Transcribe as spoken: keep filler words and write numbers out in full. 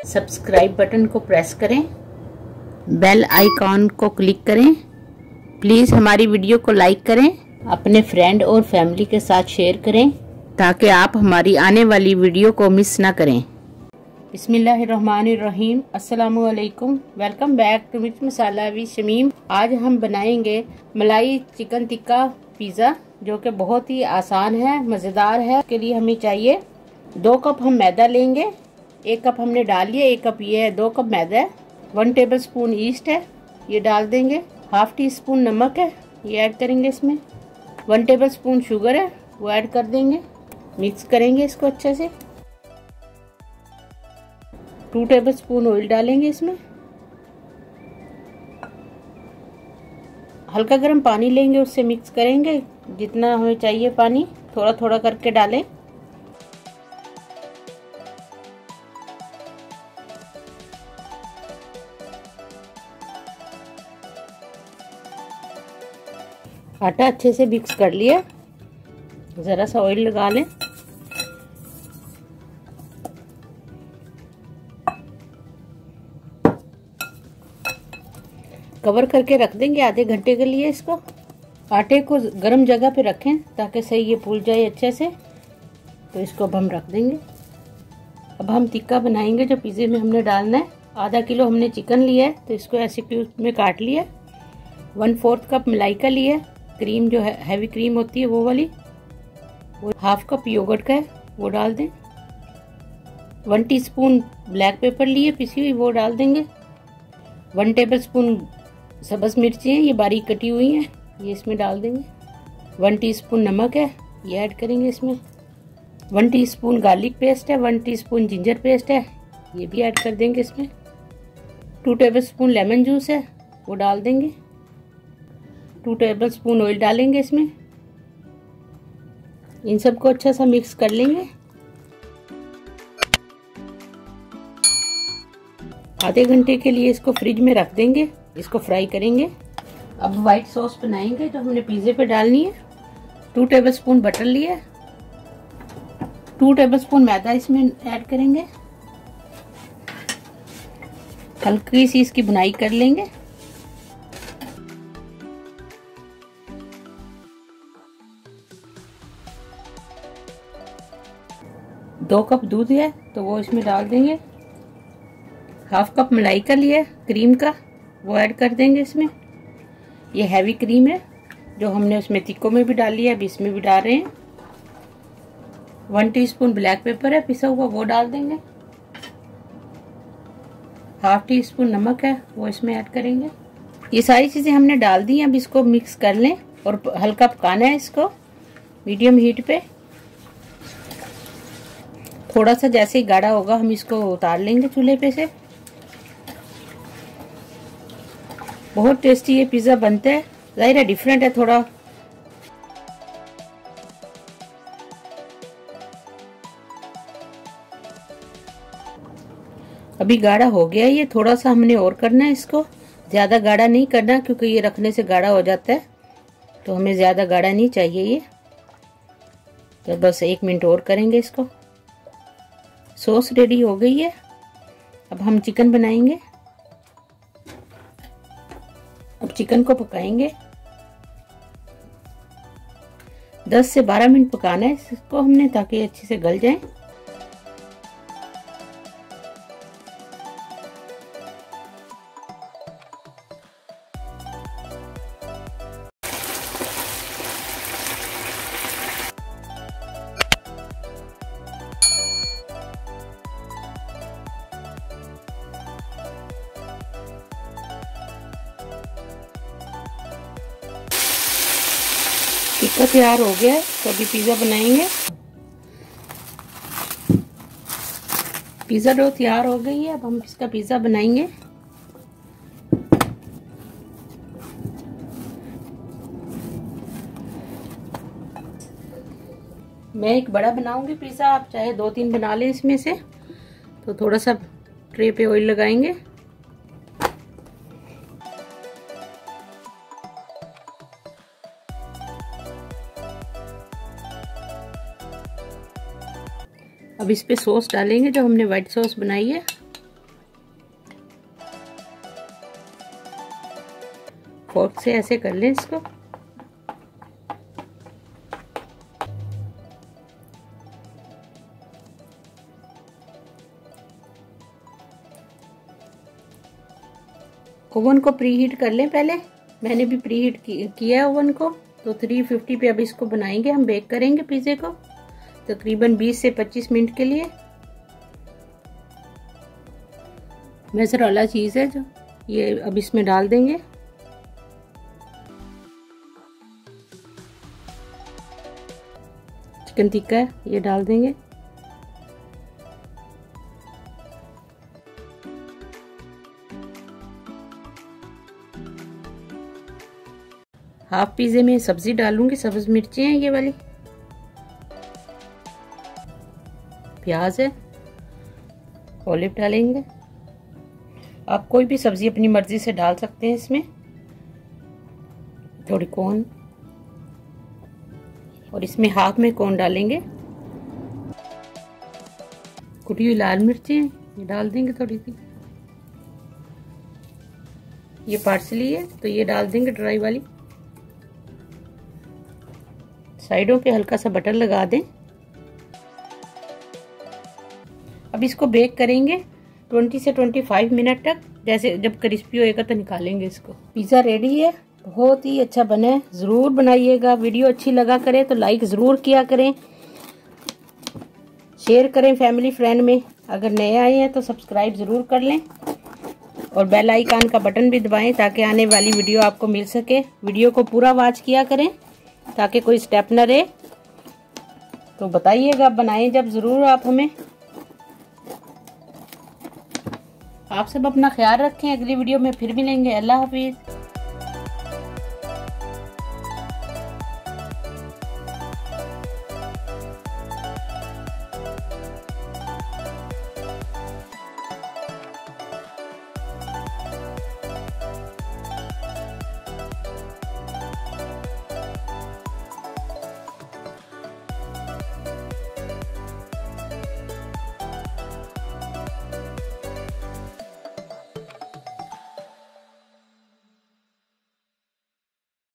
Subscribe button को press करें, bell icon को क्लिक करें। प्लीज़ हमारी वीडियो को लाइक करें, अपने फ्रेंड और फैमिली के साथ शेयर करें ताकि आप हमारी आने वाली वीडियो को मिस ना करें। बिस्मिल्लाहिर्रहमानिर्रहीम, अस्सलामु अलैकुम। वेलकम बैक टू मिर्च मसाला विद शमीम। आज हम बनाएंगे मलाई चिकन टिक्का पिज़्ज़ा, जो कि बहुत ही आसान है, मज़ेदार है। के लिए हमें चाहिए दो कप हम मैदा लेंगे, एक कप हमने डाल लिया, एक कप ये है, दो कप मैदा है। वन टेबल स्पून ईस्ट है, ये डाल देंगे। हाफ टी स्पून नमक है, ये ऐड करेंगे इसमें। वन टेबल स्पून शुगर है, वो ऐड कर देंगे। मिक्स करेंगे इसको अच्छे से। टू टेबल स्पून ऑयल डालेंगे इसमें। हल्का गर्म पानी लेंगे, उससे मिक्स करेंगे। जितना हमें चाहिए पानी थोड़ा थोड़ा करके डालें। आटा अच्छे से मिक्स कर लिया, जरा सा ऑयल लगा लें। कवर करके रख देंगे आधे घंटे के लिए इसको। आटे को गर्म जगह पे रखें ताकि सही ये फूल जाए अच्छे से। तो इसको अब हम रख देंगे। अब हम टिक्का बनाएंगे जो पिज़्ज़े में हमने डालना है। आधा किलो हमने चिकन लिया है, तो इसको ऐसे क्यूब में काट लिया। वन फोर्थ कप मलाई का लिया, क्रीम जो है हैवी क्रीम होती है वो वाली। वो हाफ कप योगर्ट का है, वो डाल दें। वन टीस्पून ब्लैक पेपर लिए पिसी हुई, वो डाल देंगे। वन टेबल स्पून सब्ज़ मिर्ची है, ये बारीक कटी हुई है, ये इसमें डाल देंगे। वन टीस्पून नमक है, ये ऐड करेंगे इसमें। वन टीस्पून गार्लिक पेस्ट है, वन टीस्पून जिंजर पेस्ट है, ये भी ऐड कर देंगे इसमें। Two tablespoon lemon juice है, वो डाल देंगे। टू टेबल स्पून ऑयल डालेंगे इसमें। इन सबको अच्छा सा मिक्स कर लेंगे। आधे घंटे के लिए इसको फ्रिज में रख देंगे, इसको फ्राई करेंगे। अब व्हाइट सॉस बनाएंगे जो हमने पिज़्ज़े पे डालनी है। टू टेबल स्पून बटर लिया, टू टेबल स्पून मैदा इसमें ऐड करेंगे। हल्की सी इसकी बुनाई कर लेंगे। दो कप दूध है, तो वो इसमें डाल देंगे। हाफ कप मलाई का लिया क्रीम का, वो ऐड कर देंगे इसमें। ये हैवी क्रीम है जो हमने उसमें टिक्कों में भी डाल लिया, अब इसमें भी डाल रहे हैं। वन टीस्पून ब्लैक पेपर है पिसा हुआ, वो डाल देंगे। हाफ टी स्पून नमक है, वो इसमें ऐड करेंगे। ये सारी चीजें हमने डाल दी हैं। अब इसको मिक्स कर लें और हल्का पकाना है इसको मीडियम हीट पे। थोड़ा सा जैसे ही गाढ़ा होगा हम इसको उतार लेंगे चूल्हे पे से। बहुत टेस्टी ये पिज़्ज़ा बनता है, जाहिर है डिफरेंट है थोड़ा। अभी गाढ़ा हो गया है ये, थोड़ा सा हमने और करना है इसको। ज्यादा गाढ़ा नहीं करना क्योंकि ये रखने से गाढ़ा हो जाता है, तो हमें ज्यादा गाढ़ा नहीं चाहिए ये। तो बस एक मिनट और करेंगे इसको। सॉस रेडी हो गई है। अब हम चिकन बनाएंगे। अब चिकन को पकाएंगे। दस से बारह मिनट पकाना है इसको हमने, ताकि अच्छे से गल जाए। टिक्का तैयार हो गया है, तो अभी पिज़्ज़ा बनाएंगे। पिज़्ज़ा डो तैयार हो गई है, अब हम इसका पिज़्ज़ा बनाएंगे। मैं एक बड़ा बनाऊंगी पिज़्ज़ा, आप चाहे दो तीन बना लें इसमें से। तो थोड़ा सा ट्रे पे ऑयल लगाएंगे। अब इस पे सॉस डालेंगे जो हमने व्हाइट सॉस बनाई है। फोर्क से ऐसे कर लें इसको। ओवन को प्री हीट कर लें पहले। मैंने भी प्री हीट किया है ओवन को। तो तीन सौ पचास पे अब इसको बनाएंगे, हम बेक करेंगे पिज़्ज़े को तकरीबन बीस से पच्चीस मिनट के लिए। मोज़रेला चीज़ है जो, ये अब इसमें डाल देंगे। चिकन टिक्का है, ये डाल देंगे। हाफ पिज़्ज़े में सब्जी डालूंगी, सब्ज मिर्ची हैं ये वाली, प्याज है, ऑलिव डालेंगे। आप कोई भी सब्जी अपनी मर्जी से डाल सकते हैं इसमें। थोड़ी कॉर्न, और इसमें हाफ में कॉर्न डालेंगे। कुटी हुई लाल मिर्ची है, ये डाल देंगे थोड़ी सी। ये पार्सली है तो ये डाल देंगे ड्राई वाली। साइडों पे हल्का सा बटर लगा दें। अब इसको बेक करेंगे बीस से पच्चीस मिनट तक। जैसे जब क्रिस्पी होएगा तो निकालेंगे इसको। पिज़्ज़ा रेडी है, बहुत ही अच्छा बना है। ज़रूर बनाइएगा। वीडियो अच्छी लगा करे तो लाइक ज़रूर किया करें, शेयर करें फैमिली फ्रेंड में। अगर नए आए हैं तो सब्सक्राइब ज़रूर कर लें और बेल आइकन का बटन भी दबाएं ताकि आने वाली वीडियो आपको मिल सके। वीडियो को पूरा वॉच किया करें ताकि कोई स्टेप न रहे। तो बताइएगा, बनाएं जब ज़रूर आप हमें। आप सब अपना ख्याल रखें। अगली वीडियो में फिर मिलेंगे। अल्लाह हाफिज़।